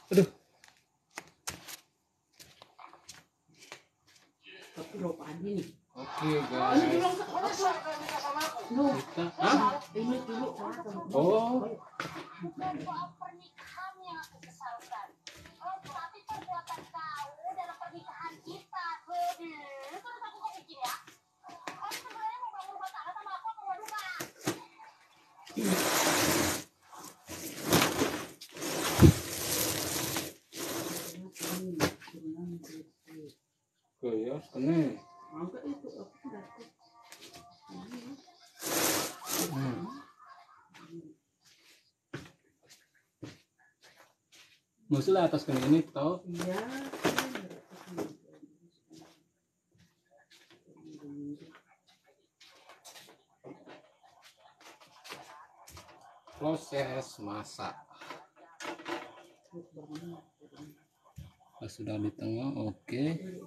Aduh. Tapi lopaan ini. Oke guys. Kita, Ini dulu. oh. Soal pernikahan yang aku sesalkan. Tapi perbuatan kau dalam pernikahan kita. Terus aku kok mikir ya. Kau sebenarnya mau bangun rumah tangga sama aku apa mau lupa? Ya, kene. Enggak itu aku dapat. Musuh atas kene ini tau. Iya. Proses masak. Pas sudah di tengah, oke.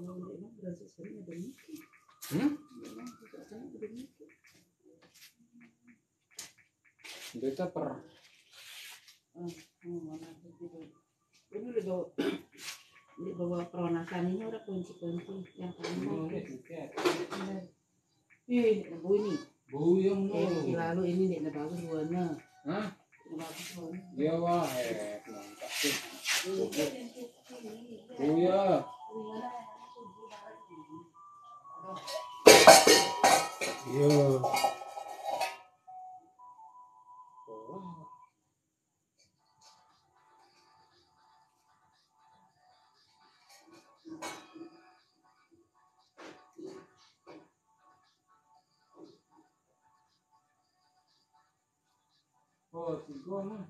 Kita per Ini udah bawa peronakan ini udah kunci-kunci yang kamu. Bu ini. bau yang Lalu ini nih bagus warna. Hah? Bagus warna. Dia wah, mantap sih. Oh ya. Iya. Oh, tiga mah.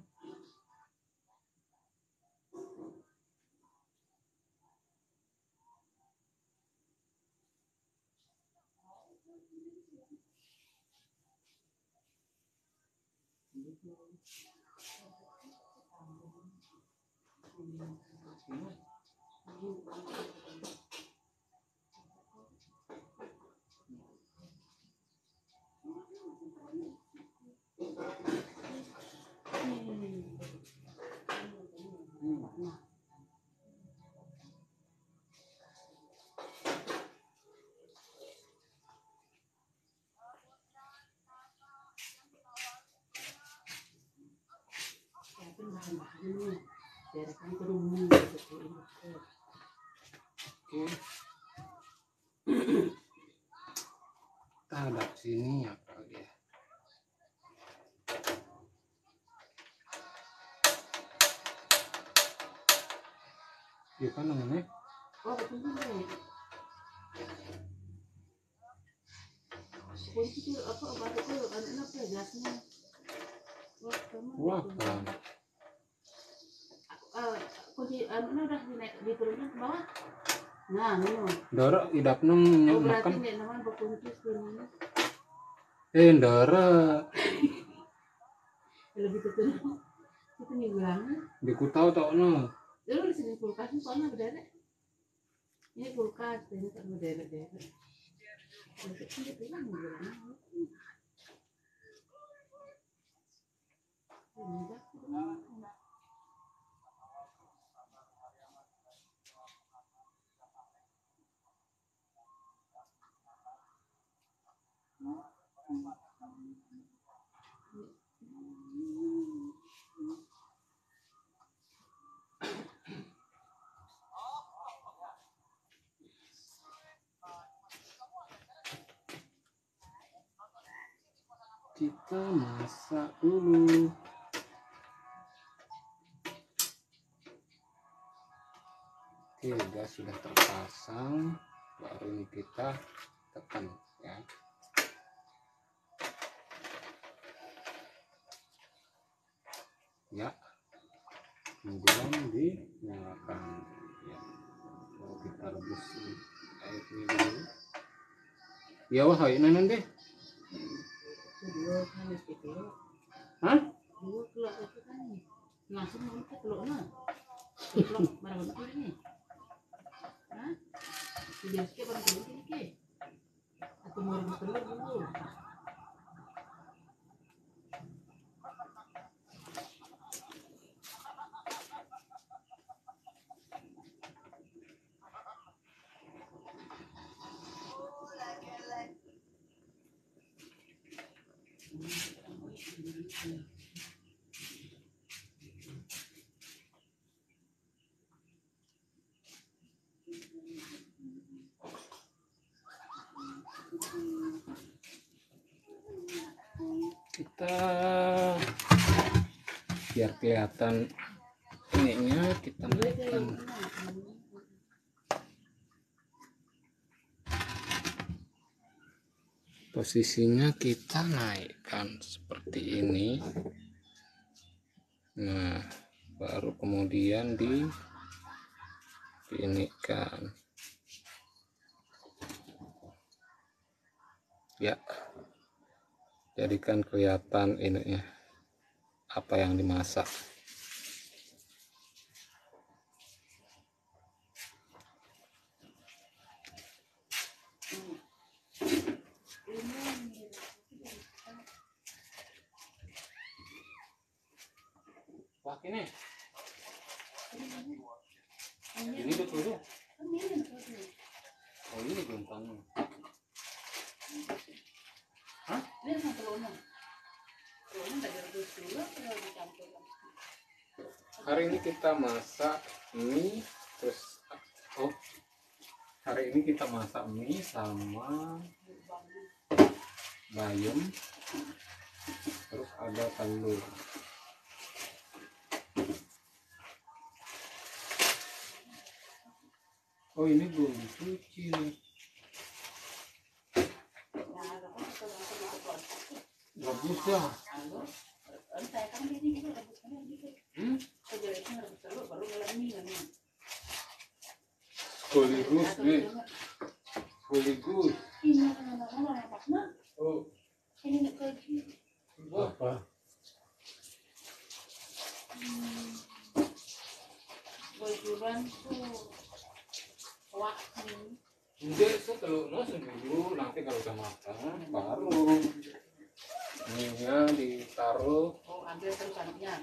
Kita hadap sini ya kali ya. Iya kan namanya? Oh, betul nih. Kunci itu apa itu anak apa gasnya? Wah, kan. Kunci anak udah diturunin ke bawah. Nah, ini. Dora idap nang Berarti makan. nih namanya berkunci sebenarnya. Dora. Lebih betul. Itu nih bilangnya. Di kutau tau no. Lu di sini kulkasnya soalnya berderet. Ini kulkas, ini kan berderet-deret. Untuk ini bilang bilangnya. Kita masak dulu. Oke, gas sudah terpasang. Baru ini kita tekan ya. Ya, kemudian dinyalakan ya. Mau kita rebus airnya dulu. Ya wah, ini nanti. Dua kali kilo. Hah? 2 kilo itu kan nih. Langsung mau ke kilo nah. Kilo berapa ini? Hah? Dia skip berapa ini ke? Atau mau rebus telur dulu. Kita biar kelihatan ininya kita naikkan. Posisinya kita naikkan seperti ini. Nah, baru kemudian diinikan. Ya, jadikan kelihatan ininya apa yang dimasak. Wah, ini betul ya? Oh, ini gentangnya. Hah? Ini sama telurnya. Telurnya nggak direbus dulu, telur dicampur. Hari ini kita masak mie, terus hari ini kita masak mie sama bayam, terus ada telur. Oh, ini belum dicuci nih. Rebus ya. Saya kan ini juga rebusnya gitu. Sejelasnya rebus telur baru ngelamin kan. Sekaligus nih. Sekaligus. Ini mana? Oh, Ini nak kaji. apa? Bojuran tuh waktu. Enggak, itu telurnya seminggu, nanti kalau udah matang baru minyak ditaruh. Oh, ambil terusannya.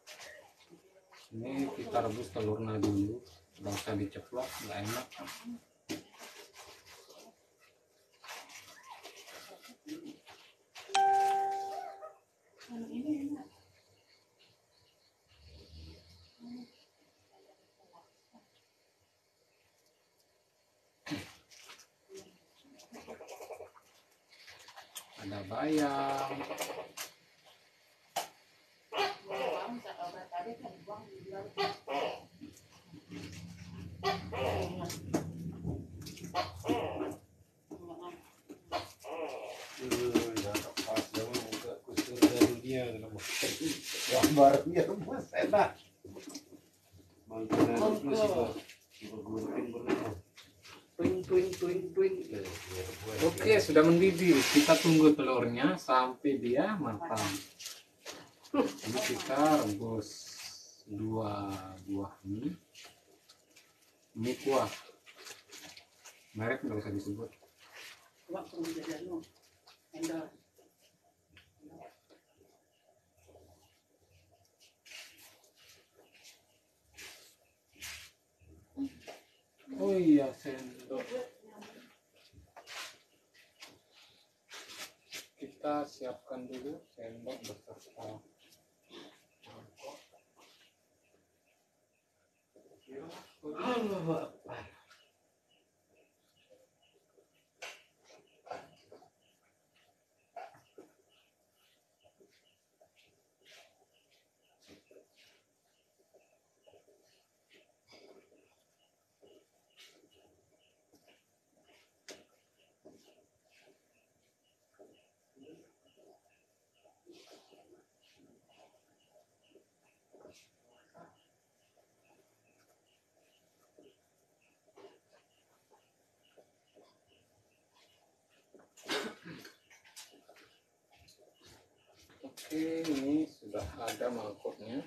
Ini kita rebus telurnya dulu, nggak usah diceplok, nggak enak. Ini enak. Ada bayam, gambarnya mas enak. Oke, sudah mendidih. Kita tunggu telurnya sampai dia matang. Ini kita rebus 2 buah mie. Mie kuah. Merek nggak usah disebut. Coba perlu jadi endor. Oh iya, sendok. Kita siapkan dulu sendok beserta mangkok. Oke, ini sudah ada mangkoknya.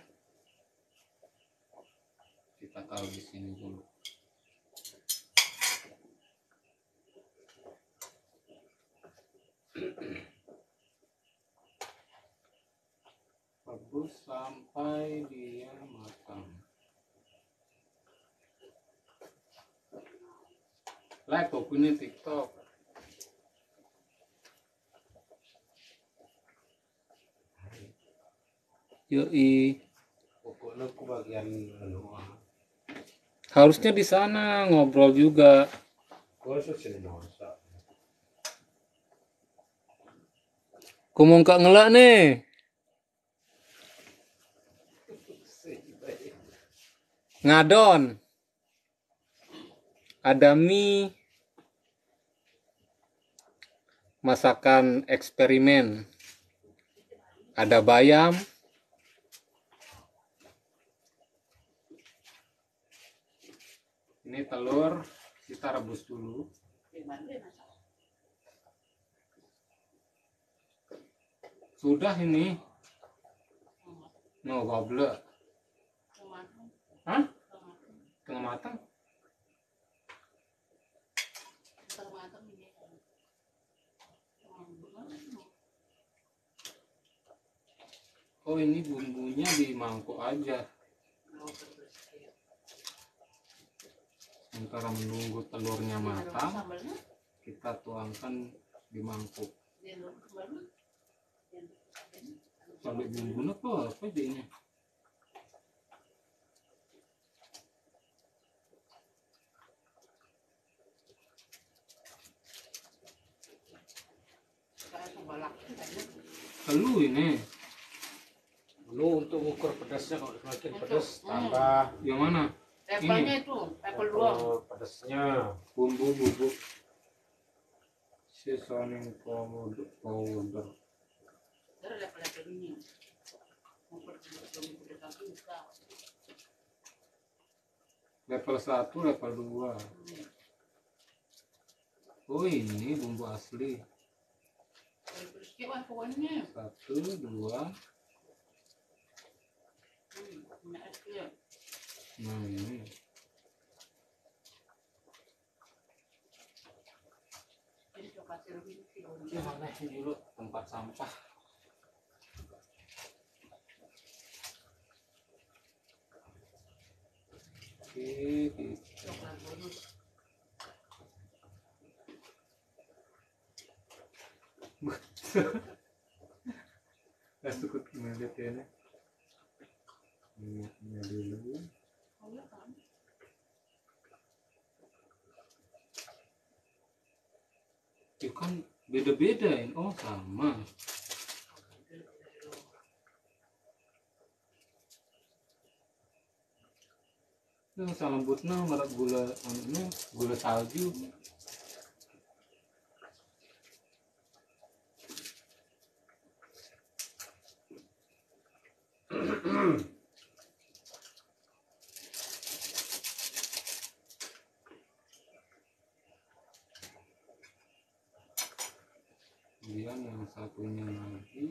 Kita taruh di sini dulu. Rebus sampai dia matang. Like kok punya TikTok. Yoi. Pokoknya aku bagian anu. Harusnya di sana ngobrol juga. Gua sini masak. Kumung kak ngelak nih. Ngadon. Ada mie. Masakan eksperimen. Ada bayam. Ini telur kita rebus dulu. Sudah ini. No goblet. Hah? Tengah matang. Oh ini bumbunya di mangkok aja. Sementara menunggu telurnya matang, kita tuangkan di mangkuk. Sampai bumbunya apa ini? Telu ini. Lu untuk ukur pedasnya, kalau semakin pedas tambah. Yang mana? Levelnya itu, level 2. Pedasnya. Bumbu seasoning powder. Dari level ini. Level 1, level 2. Oh ini bumbu asli. 1, 2. Nah ini. Ini mana dulu tempat sampah. Oke, gitu. Gak cukup ngeliat ya nih. Lihatnya dulu. Itu kan beda-beda ini. Oh sama. Ini salah lembutnya merek gula salju. Kemudian yang satunya lagi.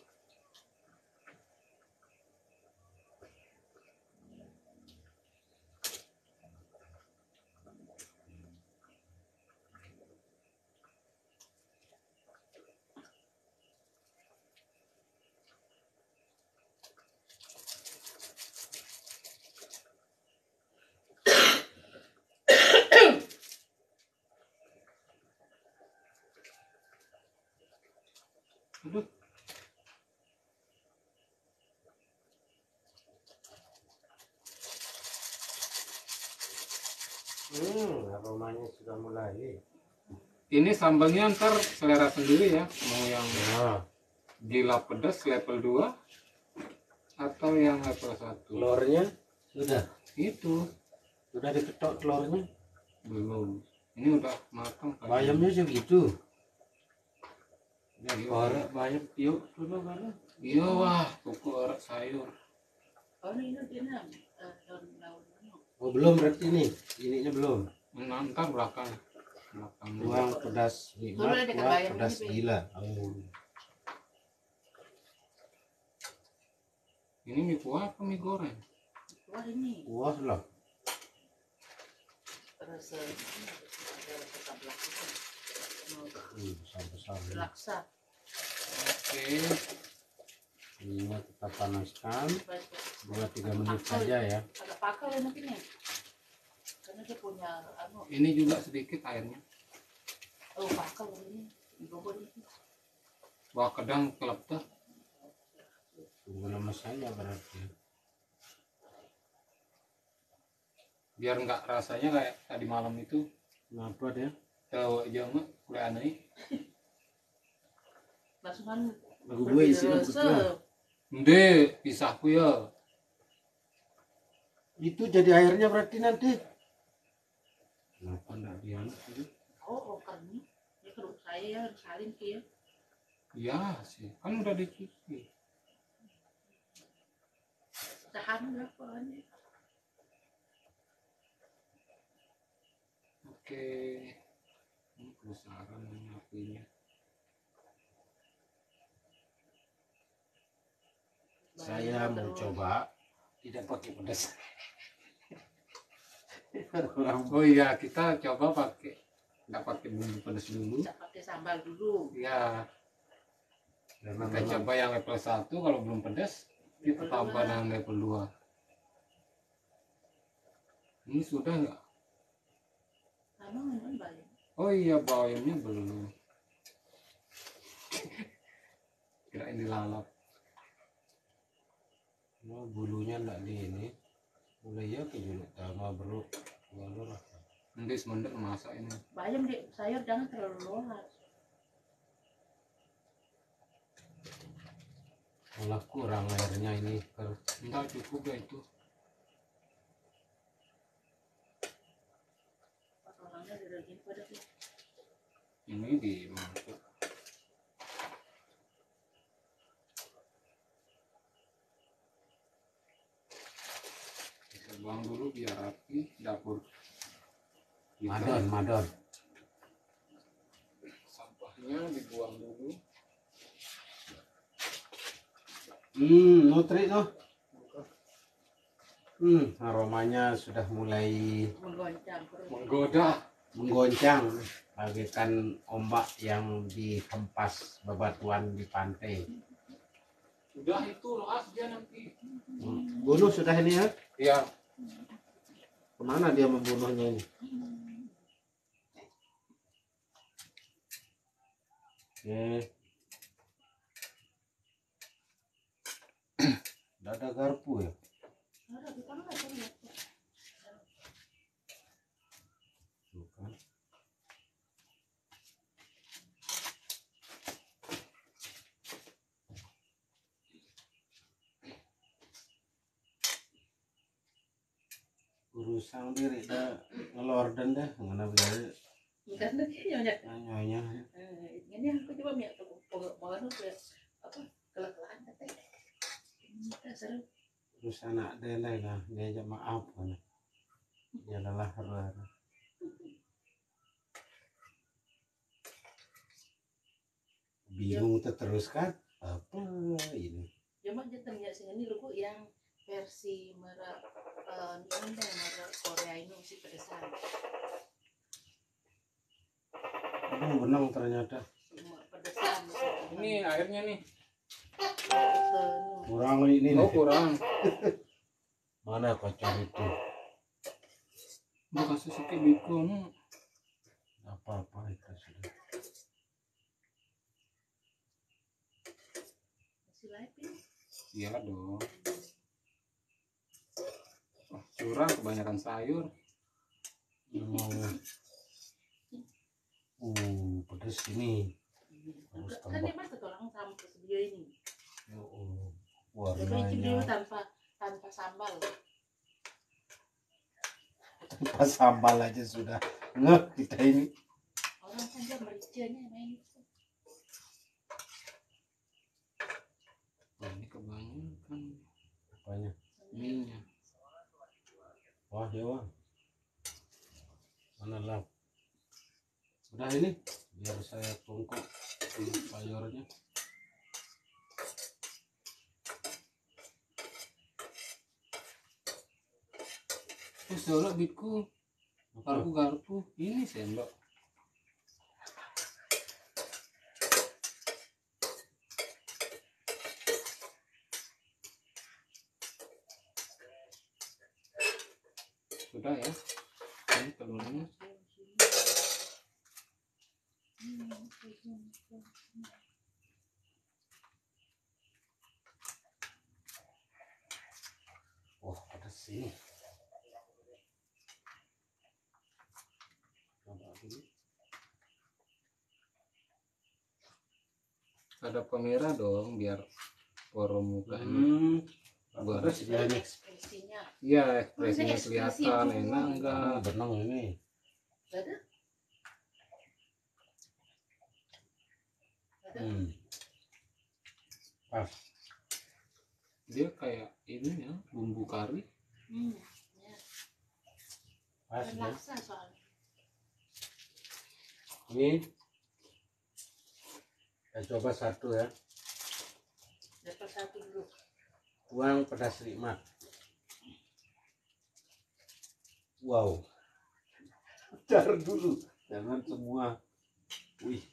Aduh. Aromanya sudah mulai. Ini sambalnya ntar selera sendiri ya. Mau yang Nah, gila pedas level 2 atau yang level 1. telurnya sudah. Itu Sudah diketok telurnya. belum. Ini udah matang. Bayamnya segitu. Ya, iya. Orang bayam yuk dulu baru. Iya wah, pokok orang sayur. Oh ini daun daun. Oh belum berarti ini. Ininya belum. Ntar belakang. Tuang pedas nikmat, Dulu ada tuang kebayang pedas ini, Pi. gila. Oh. Ini mie kuah apa mie goreng? Wah ini Wah lah. terus ada sebelah Besar-besar. laksa. Oke. Ini kita panaskan 2-3 menit saja ya. Agak pakal ya mungkin ya. Karena dia punya anu. Ini juga sedikit airnya. Oh pakal ini. Bobot ini. Wah kadang kelep tuh. Tunggu lama saya berarti. Biar nggak rasanya kayak tadi malam itu. Kenapa dia? Kalau jangan kuliah aneh. Langsungan Lagu gue isi resep. Nde, pisahku ya. Itu jadi airnya berarti nanti. Kenapa enggak dia? Oh, karena ya kalau saya ya harus salin ya. Iya sih, kan udah dicuci. Tahan berapa aja. Oke. Ini kebesaran apinya. Saya mau coba tidak pakai pedas. Oh iya, kita coba nggak pakai bumbu pedas dulu. Bisa pakai sambal dulu. Ya, Memang kita coba yang level 1, kalau belum pedas kita Level tambah 2. dengan level 2. Ini sudah nggak? Sama memang banyak. Oh iya, bayamnya belum. Kirain dilalap. oh, bulunya enggak di ini. Mulai ya ke juluk sama bro. Walau lah. Nanti semendek masak ini. Bayam deh, sayur jangan terlalu lohat. Malah kurang airnya ini. Enggak cukup ya itu. Potongannya dari gini pada sih. Ini dimangkuk. Kita buang dulu biar rapi dapur. Kita Madon. sampahnya dibuang dulu. Nutri no. Aromanya sudah mulai Menggoncang terus. Menggoda. menggoncang bagaikan ombak yang dihempas bebatuan di pantai. Udah itu lepas dia nanti. Bunuh sudah ini ya? Ya, Kemana dia membunuhnya ini? Oke. Nggak ada garpu ya? Ada di tangan aja nih. Bukan. Urusan diri dah ngelor dan dah ngana biar Karena nyonya. nyonya. Ini aku coba minyak pengen ya apa kelak-kelakan katanya. Kita seru. Urusan anak dia lah dia aja maaf kan. Dia adalah hara. Bingung terus kan? Apa ini? Cuma jangan minyak sini lu yang versi merek merek Korea ini mesti pedesan. Benang ternyata. Semua pedesan. ini airnya nih. Kurang ini Oh nih. kurang. Mana kocor itu? Mau kasih sedikit bikon. Apa-apa itu sudah. Masih live Iya dong. Oh, curang kebanyakan sayur. Memang. Pedas ini. Harus kan tambah. dia mah ketolong sama sedia ini. Coba icip dulu Warnanya. tanpa sambal. Pas sambal aja sudah ngeh kita ini. Orang kan dia mericanya main. Oh, ini kebanyakan Apanya? minyak. Wah dewa. Mana lah? Udah ini biar saya tungkuk sayurnya. Terus dulu bitku. Garpu ini sendok. Sudah ya. Ini telurnya. Ada kamera dong biar poro mukanya. Bagus dia nih. Ekspresinya. Iya, ekspresinya Masa ekspresi kelihatan yang enak keluar? enggak? Benang ini. Gak ada. Gak ada. Pas. Dia kayak ini ya, bumbu kari. Ya. Pas Dan ya. laksa soalnya. Ini saya coba satu ya. Dapat satu dulu. Tuang pedas nikmat. Wow. Jar dulu, jangan semua. Wih,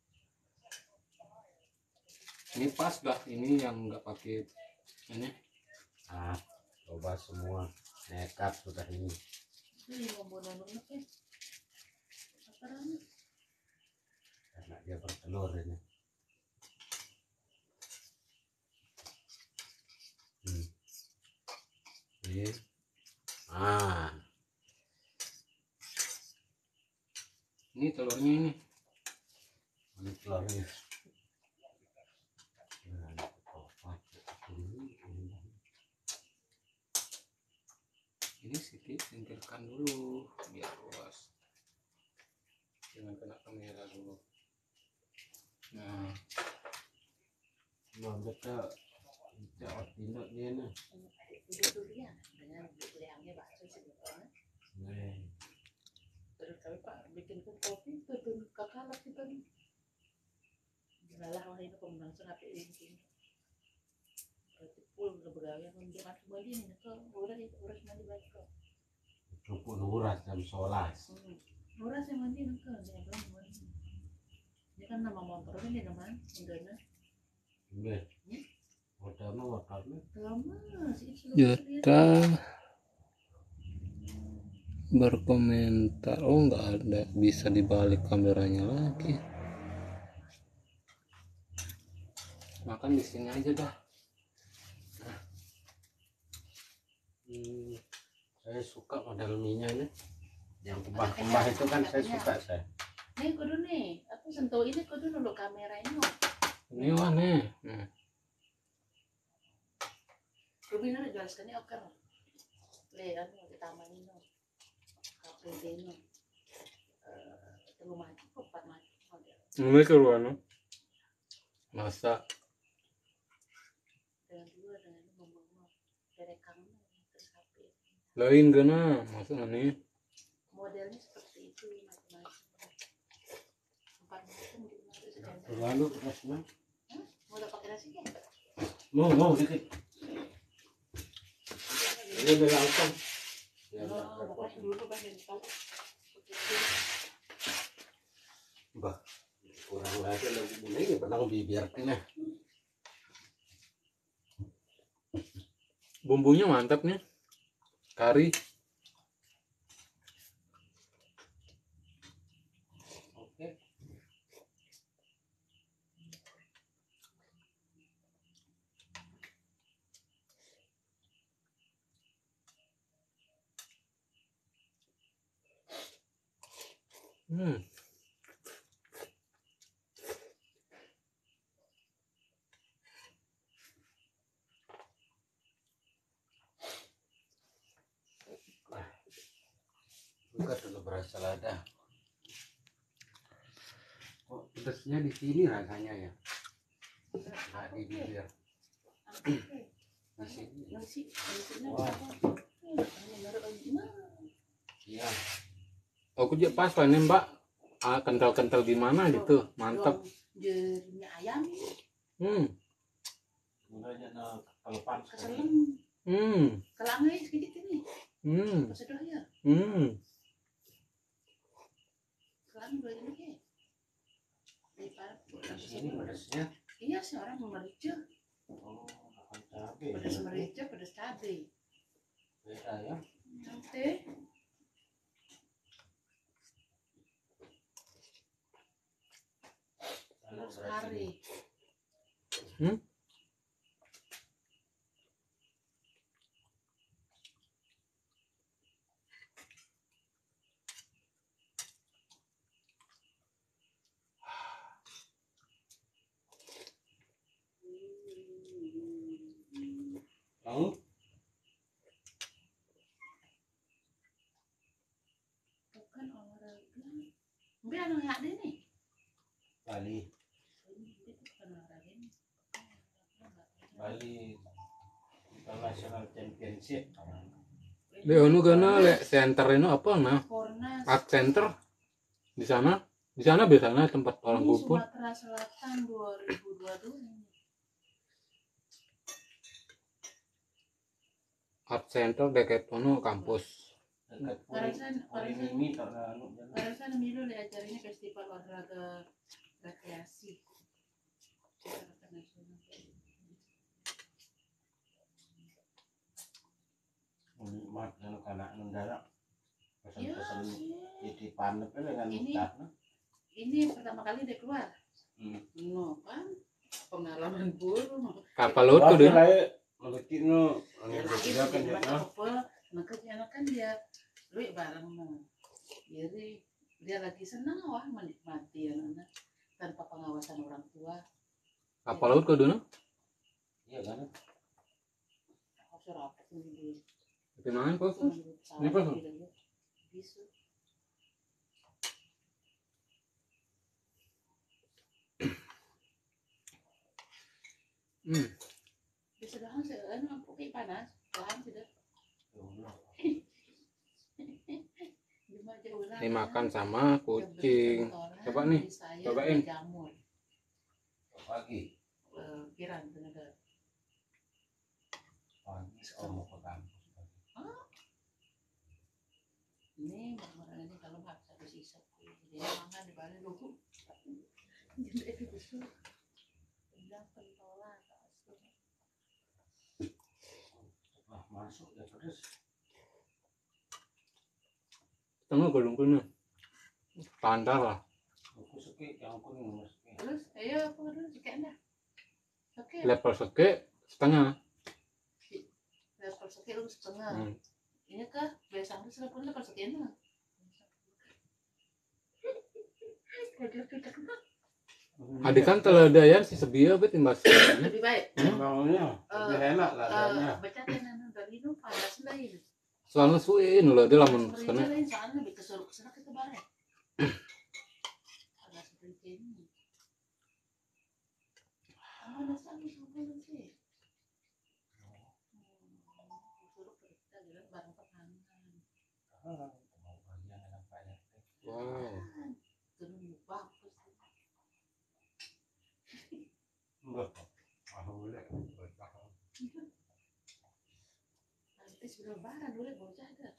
Ini pas dah, ini yang nggak pakai ini. coba semua. Nekat sudah ini. Ini mau nonton apa? Apa namanya? Karena dia bertelur ini. Ini. Ini telurnya ini. Ini telurnya. Nah, Ini sedikit singkirkan dulu biar luas. Jangan kena kamera dulu. Nah, mau kita tindak dia nih. Udah dulu ya. Dengan beliangnya bakso sebetulnya. Terus kami Pak bikin kopi turun ke kalap kita nih. Lalah orang itu pemenang sangat ini. Berarti pul berbegawai menjelaskan semua ini ke urus mandi baju. Cukup nuras jam 11. Urus yang mandi ke dia bilang mandi. Ini kan nama motornya ini namanya motornya. Udah. Motornya. Lama sih. Juta berkomentar. Oh, nggak ada, bisa dibalik kameranya lagi. Makan di sini aja dah. Saya suka model mie-nya nih. Yang kembang-kembang itu kan saya suka saya. Nih kudu nih, aku sentuh ini kudu dulu kamera ini. Ini wah nih. Rubin ada jelaskannya oke. Lihat mau ditamain dong. KPD no. Telu maju, 4 maju model. Ini keruan. Masa Dengan dua dengan ngomong direkam terus HP. lain gana, masa nih. Modelnya seperti itu macam-macam. 4 macam gitu sedang. Lalu terusnya. Mau dapat pakai nasi kan? Mau dikit. Ini udah langsung. Ya, Pokoknya dulu bagian tahu. bah, kurang lagi lagi ini benang bibiarnya. Bumbunya mantap nih. Kari. Oke. Bukan dulu berasal ada. Kok pedasnya di sini rasanya ya? Nggak di bibir. Di sini. Wah. Iya. Aku juga pas lah nih mbak. Kental-kental gimana gitu, mantap. Jadinya ayam. Udah jangan kelepan sekali. Keselem. Kelangnya sedikit ini. Kesedot ya. Kelang dua ini ke. Di sini pedasnya. Iya sih orang merica. Oh, makan cabai. Pedas merica, pedas cabai. Beda ya. Cantik. Sekali. Bali International Championship. Di anu kana le center itu apa nah? Kornas. Art center di sana. Di sana biasanya tempat orang Ini kumpul. Sumatera Selatan 2022 ini. Art center dekat anu kampus. Dekat Barisan ini karena anu jalan. Barisan Milo di acara ini festival olahraga rekreasi. Olahraga nasional. Mat yang kana nundara. Ya, Pesan-pesan iya. jadi panep dengan Ini- mutarna. Ini pertama kali dia keluar. No kan pengalaman burung. Kapal laut tuh dia. Melukit no. Ya lagi Dia kan dia dia. couple, makanya kan dia lu bareng no. Jadi dia lagi senang wah menikmati anak tanpa pengawasan orang tua. Kapal laut tuh dia. Iya kan? Aku rapat nih Di mana kok? dulu. Ini apa, Bang? Bisu. Bisa dah saya anu pakai panas, tahan sudah. Ini makan sama kucing. Coba nih, cobain. Jamur. Pagi. Piran tenaga. Pagi sekolah mau ke kampus. Ini makanan ini kalau nggak bisa sisa, jadi makan di balik dulu. Jadi itu besar. Bilang pentolan, Wah masuk ya pedes. Tengah gulung punya. Pandar lah. Aku suka yang kuning mas. terus, ayo apa dulu sekian dah. Oke, Level seke setengah. level sekian lu setengah. Ini kah biasa tuh level level sekian lah. Adik kan teladayan si sebia bet imbas. Lebih baik. Emangnya lebih enak ladanya. Bacain anu dari itu panas lain. Soalnya suin loh dia lamun Panas kena. lain soalnya lebih kesuruh kesana kita bareng. Panas seperti ini. Panas lagi sampai sih. Suruh kita jalan bareng penanan. Mau bagian enak banyak. Wow. Turun bagus. Enggak. Boleh. Nanti sudah lebaran boleh bocah ada.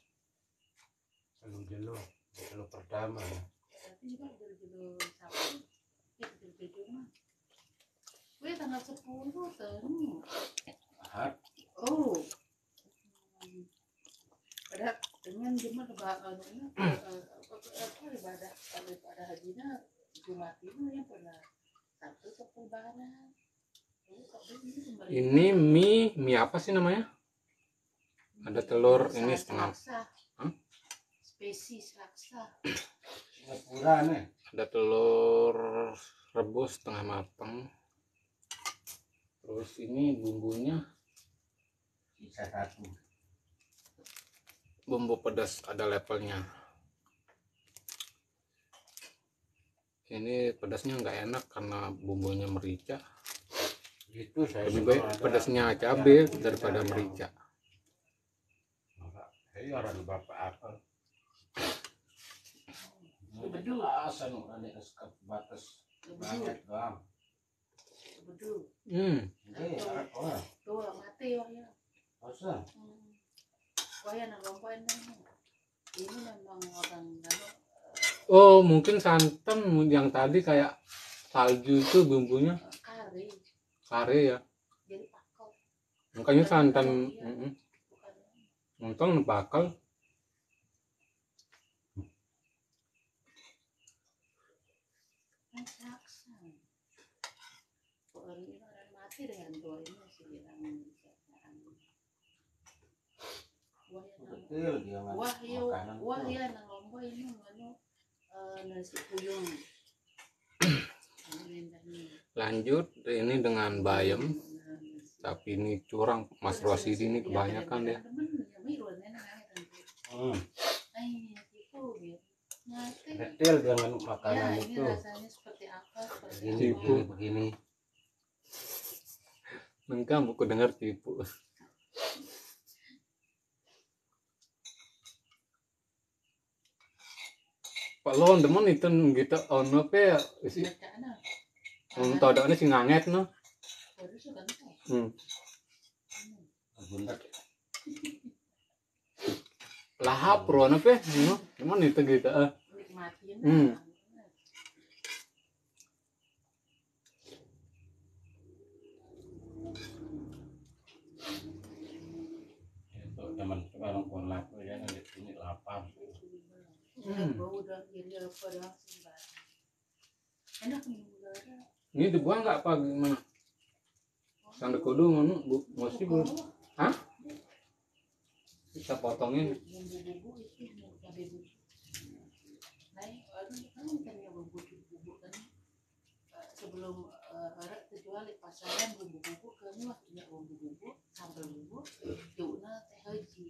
Jelo pertama. Nanti juga jelo Sabtu. Jelo mah. Wih tanggal 10 tuh. Ahad. Oh. Pada dengan Jumat lebaran apa ibadah kalau pada hajinya Jumat ini yang pernah Sabtu ke lebaran. Ini mie apa sih namanya? Ada telur ini setengah. Spesies laksa. Singapura nih. Ada telur rebus setengah matang. Terus ini bumbunya Sisa satu. bumbu pedas ada levelnya. Ini pedasnya nggak enak karena bumbunya merica. Gitu saya. Lebih baik pedasnya cabai daripada merica. Saya orang bapak apa? Bedu. Asan ada eskap batas. Banget doang. Bedu. Oke, oh. Tuh mati wah ya. Masa? Wah ya nanggompain ini memang orang Oh mungkin santan yang tadi kayak salju itu bumbunya kari. kare ya. Jadi pakau. Makanya santan. Bukan. Nonton bakal. Laksa. Orang ini orang mati dengan doa ini sih bilang Betul dia makanan. wah ya nang lomba ini anu nasi puyung. Lanjut ini dengan bayam. Tapi ini curang Mas Rosidi ini kebanyakan ya. Detail dengan makanan Ya, ini itu. rasanya seperti apa? Seperti Begini, apa? begini. Nengkam aku dengar tipu. Pak lo teman itu gitu ono pe isi Bacaan untuk ada ini sih nganget no. baru sudah kan. Bunda Lahap pro no pe no. Teman itu gitu Nikmatin. itu zaman sekarang kolak ya kan di sini lapar. Udah jadi apa dah sembah. Enak nih udara. Ini dibuang nggak apa gimana? Sanda kudu mana bu masih bu. Hah? Kita potongin. Bumbu-bumbu itu cabai bubuk. Nah, kan ikannya bumbu kan sebelum orang terjual di pasaran bumbu-bumbu kami waktunya bumbu-bumbu sambal bumbu jauhnya teh haji.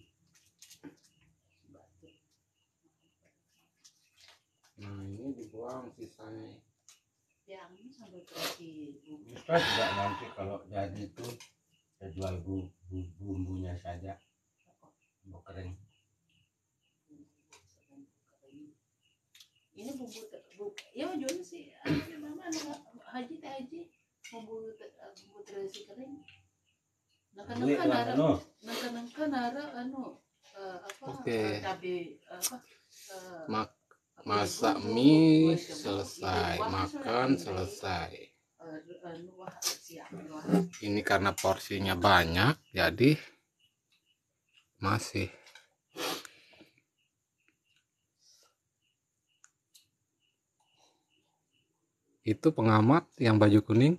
Nah ini dibuang sisanya. Yang ini sambal terasi bumbu. Bisa juga nanti kalau jadi itu saya jual bumbunya saja, bumbu kering. Ini bumbu ya jual sih mama haji teh haji bumbu terasi kering. Nangka nara apa cabai apa Masak mie selesai, makan selesai. Ini karena porsinya banyak, jadi masih. Itu pengamat yang baju kuning.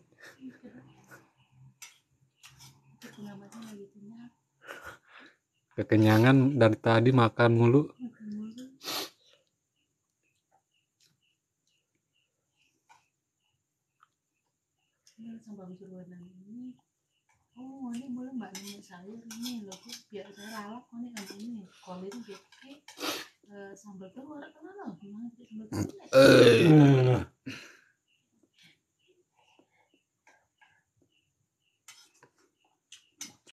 Kekenyangan dari tadi makan mulu. Sambal jeruan ini. Oh, ini boleh mbak nanya sayur ini loh, biar saya rawat ini kan ini kolin gitu. Sambal telur kenapa loh? Gimana sambal telur?